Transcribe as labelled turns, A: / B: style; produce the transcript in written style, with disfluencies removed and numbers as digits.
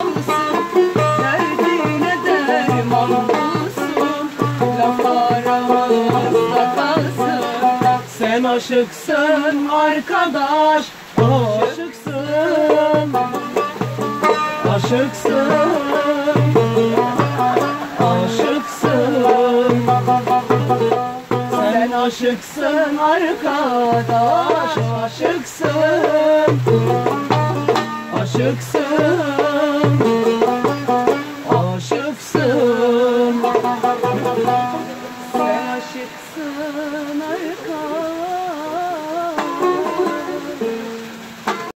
A: Derdine derman bulsun, laf aramızda kalsın. Sen aşıksın arkadaş, aşıksın, aşıksın, aşıksın. Sen aşıksın arkadaş, aşıksın, aşıksın.